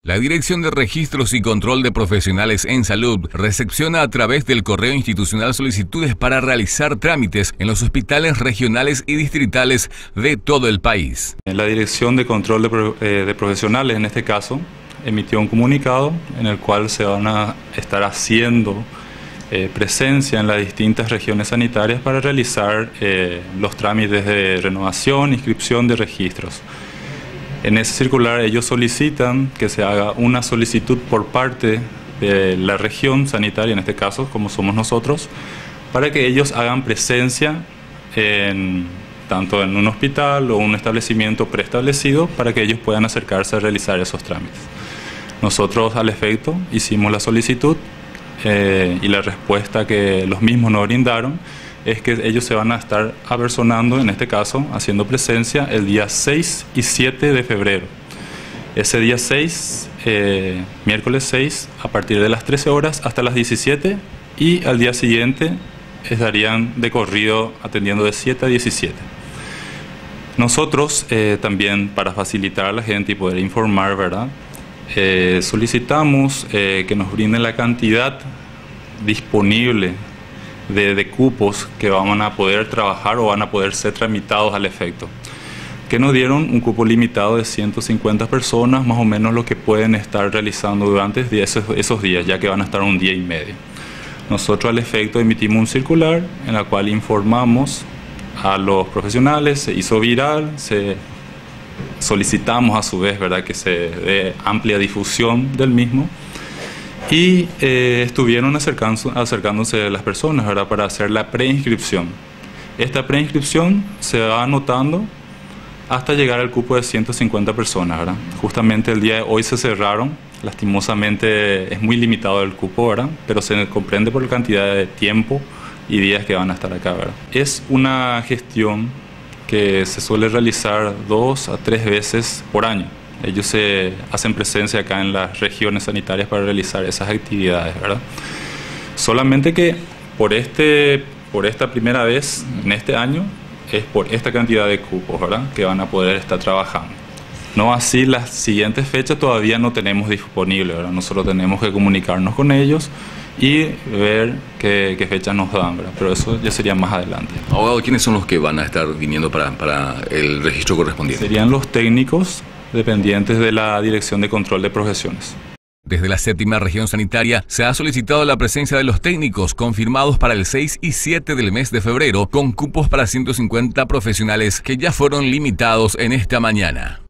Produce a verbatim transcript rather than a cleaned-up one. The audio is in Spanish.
La Dirección de Registros y Control de Profesionales en Salud recepciona a través del correo institucional solicitudes para realizar trámites en los hospitales regionales y distritales de todo el país. La Dirección de Control de, Pro, eh, de Profesionales, en este caso, emitió un comunicado en el cual se van a estar haciendo eh, presencia en las distintas regiones sanitarias para realizar eh, los trámites de renovación, inscripción de registros. En ese circular ellos solicitan que se haga una solicitud por parte de la región sanitaria, en este caso, como somos nosotros, para que ellos hagan presencia en, tanto en un hospital o un establecimiento preestablecido para que ellos puedan acercarse a realizar esos trámites. Nosotros, al efecto, hicimos la solicitud eh, y la respuesta que los mismos nos brindaron es que ellos se van a estar apersonando, en este caso, haciendo presencia el día seis y siete de febrero. Ese día seis, eh, miércoles seis, a partir de las trece horas hasta las diecisiete, y al día siguiente estarían de corrido atendiendo de siete a diecisiete. Nosotros eh, también, para facilitar a la gente y poder informar, ¿verdad? Eh, solicitamos eh, que nos brinden la cantidad disponible De, de cupos que van a poder trabajar o van a poder ser tramitados al efecto. Que nos dieron un cupo limitado de ciento cincuenta personas, más o menos lo que pueden estar realizando durante esos, esos días, ya que van a estar un día y medio. Nosotros al efecto emitimos un circular en la cual informamos a los profesionales, se hizo viral, se solicitamos a su vez, ¿verdad?, que se dé amplia difusión del mismo. Y eh, estuvieron acercándose, acercándose las personas, ¿verdad?, para hacer la preinscripción. Esta preinscripción se va anotando hasta llegar al cupo de ciento cincuenta personas, ¿verdad? Justamente el día de hoy se cerraron, lastimosamente es muy limitado el cupo, ¿verdad?, pero se comprende por la cantidad de tiempo y días que van a estar acá, ¿verdad? Es una gestión que se suele realizar dos a tres veces por año. Ellos se hacen presencia acá en las regiones sanitarias para realizar esas actividades, ¿verdad? Solamente que por, este, por esta primera vez en este año es por esta cantidad de cupos, ¿verdad?, que van a poder estar trabajando. No así las siguientes fechas todavía no tenemos disponible, ¿verdad? Nosotros tenemos que comunicarnos con ellos y ver qué, qué fechas nos dan, ¿verdad? Pero eso ya sería más adelante. Abogado, ¿quiénes son los que van a estar viniendo para, para el registro correspondiente? Serían los técnicos dependientes de la Dirección de Control de Profesiones. Desde la séptima región sanitaria se ha solicitado la presencia de los técnicos confirmados para el seis y siete del mes de febrero, con cupos para ciento cincuenta profesionales que ya fueron limitados en esta mañana.